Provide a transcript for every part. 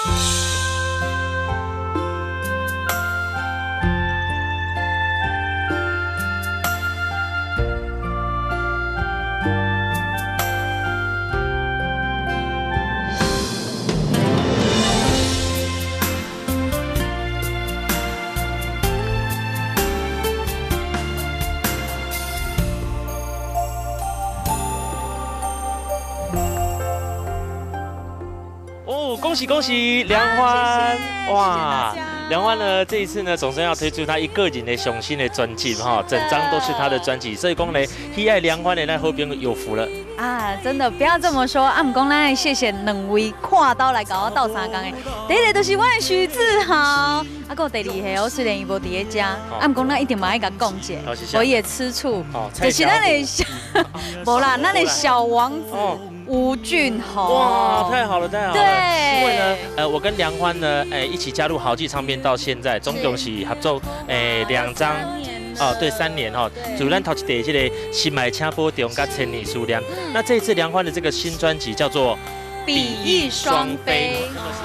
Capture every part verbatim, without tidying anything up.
恭喜恭喜梁欢！ 啊、谢谢哇，梁欢呢这一次呢总算要推出他一个人的雄心的专辑哈，整张都是他的专辑，所以讲呢，喜爱梁欢的那后边有福了啊！真的不要这么说，啊，唔讲咱谢谢两位跨刀来搞我斗三工的，第一个就是我的徐志豪，啊，个第二个我虽然伊无伫咧家，啊，唔讲咱一定嘛爱甲讲解，我也吃醋，就是咱的，无啦，咱的小王子。吴俊宏， 哇，太好了，太好了！ 对， 因为呢，呃，我跟梁欢呢，哎、欸，一起加入豪记唱片到现在，总共是合作哎两张，哦，对，三年哈。主咱头一第这个心爱请波中跟千里思念。嗯、那这一次梁欢的这个新专辑叫做《 比翼双飞》。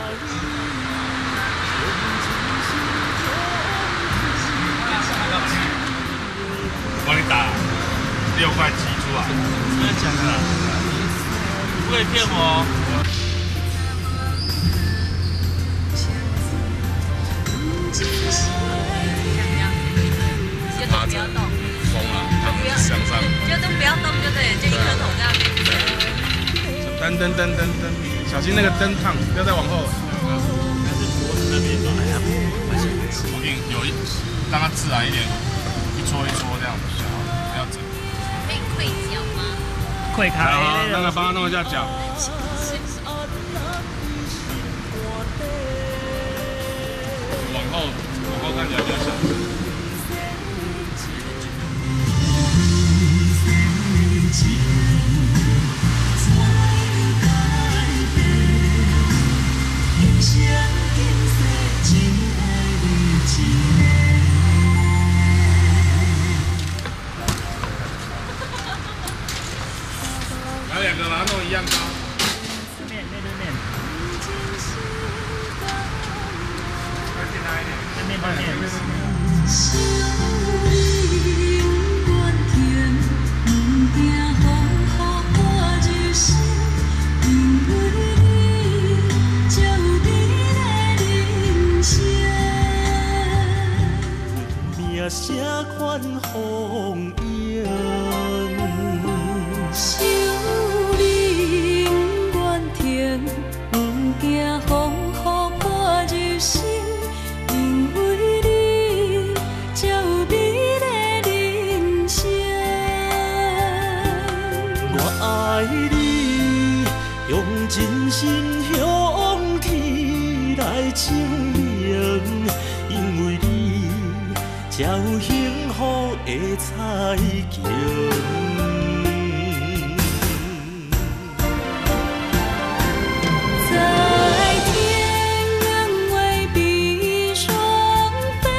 我帮你打六块七出来，真的假的？不可以骗我！ 就都不要动， 疯了，他们向上， 就都不要动，就对，就一颗头这样。 灯灯灯灯灯，小心那个灯烫，不要再往后。还是脖子那边吧，我给你有一，让它自然一点，一搓一搓这样就好，不要整。 可以跪脚吗？ 跪开，好，那个帮他弄一下脚。往后，往后看起来比较像。拿两个把它弄一样高。 面面对面。 再进来一点。 对面对面。 命写款风影， 守你愿停，不惊风雨破日生，因为你才有美丽人生。 我爱你，用真心向天来证明，因为你才有幸福的彩景。 在天愿为比翼双飞，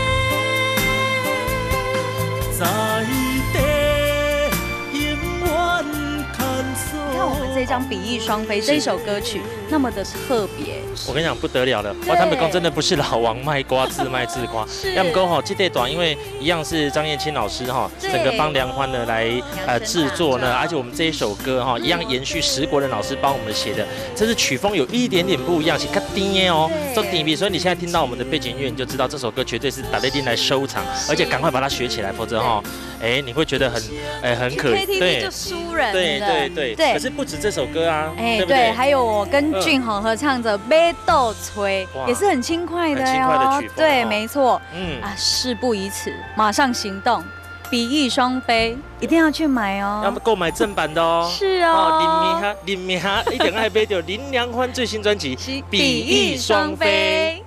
在地永远看守。 你看我们这张《比翼双飞》这首歌曲那么的特别。 我跟你讲不得了了，哇！他们讲真的不是老王卖瓜自卖自夸，要么讲吼，这段短，因为一样是张燕青老师哈，整个帮梁欢呢来呃制作呢，而且我们这一首歌哈，一样延续石国人老师帮我们写的，这是曲风有一点点不一样，是较低耶哦，做低比，所以你现在听到我们的背景音乐，你就知道这首歌绝对是打雷丁来收藏，而且赶快把它学起来，否则哈，哎，你会觉得很哎很可惜，对，就输人， 对对对对，可是不止这首歌啊， 哎对不对？ 还有我跟俊宏合唱的《杯豆吹》，也是很轻快的哟， 对，没错，嗯啊，事不宜迟，马上行动，比翼双飞，一定要去买哦， 要购买正版的哦， 是哦， 林明哈林明哈一定要买到林良欢最新专辑《比翼双飞》。